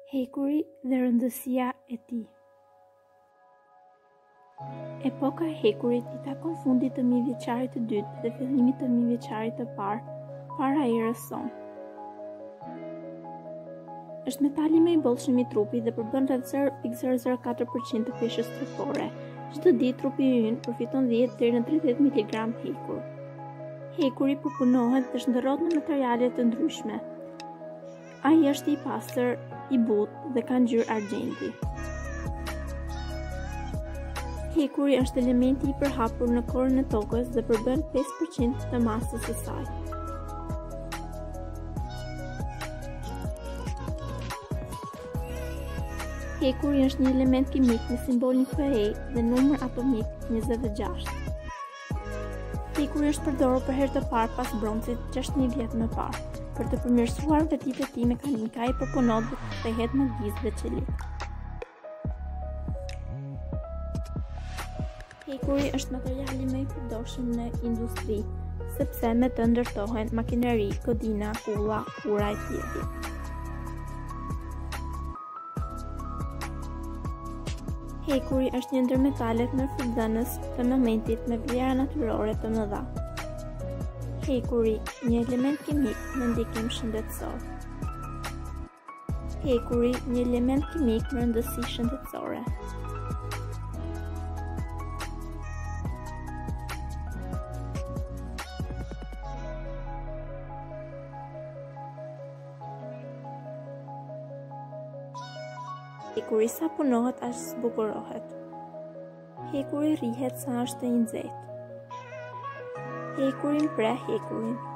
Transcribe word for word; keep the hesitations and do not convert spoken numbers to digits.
Hekuri dhe rëndësia e tij. Epoka e Hekurit i takon fundit të mijëvjeçarit të dytë dhe fillimit të mijëvjeçarit të parë, para erës sonë. Është metali më i bollshëm i trupit dhe përbën rreth zero pikë zero zero katër përqind të peshës trupore. Çdo ditë trupi ynë përfiton dhjetë deri në tridhjetë miligram hekur. Hekuri përpunohet dhe shndërrohet në materiale të ndryshme. Ai është i pastër, i butë dhe ka ngjyrë argjenti. Hekuri është elementi i përhapur në korën e tokës dhe përbën pesë përqind të masës së saj. Hekuri është një element kimik me simbolin Fe dhe numër atomik njëzet dhe gjashtë. Hekuri është përdorur për herë të parë pas broncit gjashtëdhjetë mijë vjet më parë. Për të përmirësuar vetitë e tij mekanike, ai përpunon të kthehet magjisë dhe çelik. Hekuri është materiali më i përdorshëm në industri, sepse me të ndërtohen makineri, kodina, kulla, ura e tjerë. Hekuri është një ndër metalet ndërfundëdhënës të momentit me vlera natyrore të mëdha. Hekuri, një element kimik me ndikim shëndetësor. Hekuri, një element kimik me rëndësi shëndetësore. Hekuri sa punohet aq zbukurohet. Hekuri rrihet sa është i nxehtë. Hekuri mpreh hekurin.